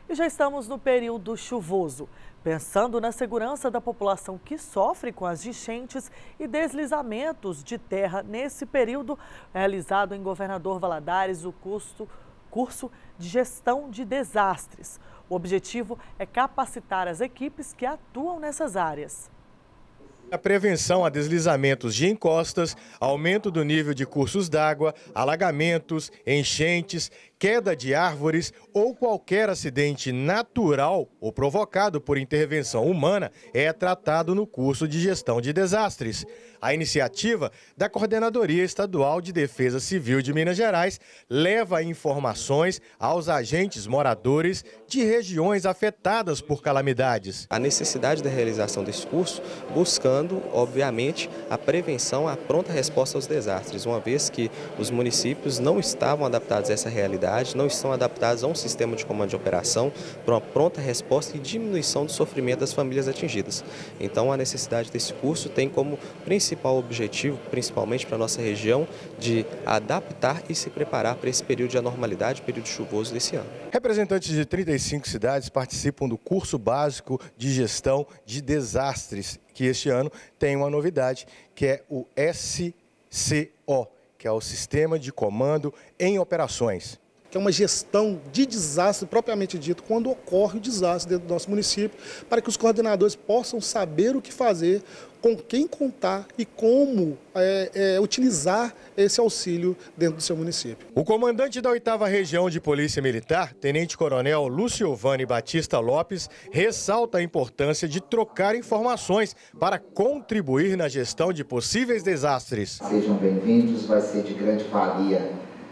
E já estamos no período chuvoso. Pensando na segurança da população que sofre com as enchentes e deslizamentos de terra nesse período, realizado em Governador Valadares o curso de gestão de desastres. O objetivo é capacitar as equipes que atuam nessas áreas. A prevenção a deslizamentos de encostas, aumento do nível de cursos d'água, alagamentos, enchentes, queda de árvores ou qualquer acidente natural ou provocado por intervenção humana é tratado no curso de gestão de desastres. A iniciativa da Coordenadoria Estadual de Defesa Civil de Minas Gerais leva informações aos agentes moradores de regiões afetadas por calamidades. A necessidade da realização desse curso buscando, obviamente, a prevenção, a pronta resposta aos desastres, uma vez que os municípios não estavam adaptados a essa realidade, não estão adaptados a um sistema de comando de operação para uma pronta resposta e diminuição do sofrimento das famílias atingidas. Então, a necessidade desse curso tem como principal objetivo, principalmente para a nossa região, de adaptar e se preparar para esse período de anormalidade, período chuvoso desse ano. Representantes de 35 cidades participam do curso básico de gestão de desastres, que este ano tem uma novidade, que é o SCO, que é o Sistema de Comando em Operações. Que é uma gestão de desastre propriamente dito, quando ocorre o desastre dentro do nosso município, para que os coordenadores possam saber o que fazer, com quem contar e como utilizar esse auxílio dentro do seu município. O comandante da 8ª Região de Polícia Militar, Tenente-Coronel Luciovani Batista Lopes, ressalta a importância de trocar informações para contribuir na gestão de possíveis desastres. Sejam bem-vindos, vai ser de grande valia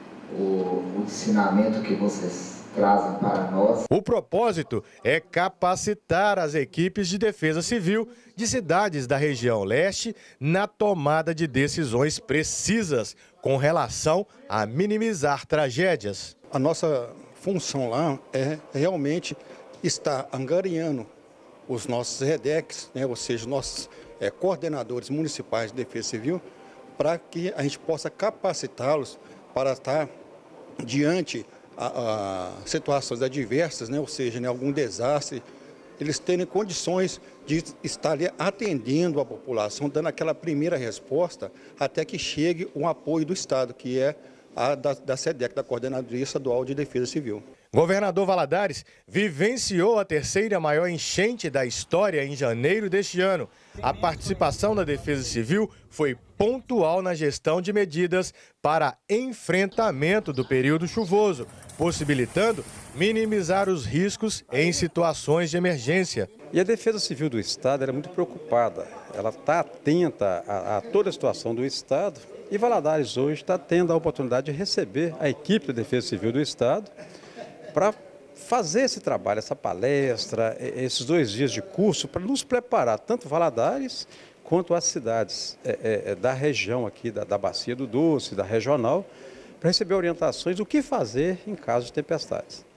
o ensinamento que vocês trazem para nós. O propósito é capacitar as equipes de defesa civil de cidades da região leste na tomada de decisões precisas com relação a minimizar tragédias. A nossa função lá é realmente estar angariando os nossos REDECs, ou seja, nossos coordenadores municipais de defesa civil, para que a gente possa capacitá-los para estar diante a situações adversas, ou seja, algum desastre, eles terem condições de estar ali atendendo a população, dando aquela primeira resposta até que chegue um apoio do Estado, que é a da SEDEC, da Coordenadoria Estadual de Defesa Civil. Governador Valadares vivenciou a 3ª maior enchente da história em janeiro deste ano. A participação da Defesa Civil foi pontual na gestão de medidas para enfrentamento do período chuvoso, possibilitando minimizar os riscos em situações de emergência. E a Defesa Civil do Estado era muito preocupada. Ela está atenta a toda a situação do Estado e Valadares hoje está tendo a oportunidade de receber a equipe da Defesa Civil do Estado para fazer esse trabalho, essa palestra, esses 2 dias de curso, para nos preparar, tanto Valadares quanto as cidades da região aqui, da Bacia do Doce, da regional, para receber orientações do que fazer em caso de tempestades.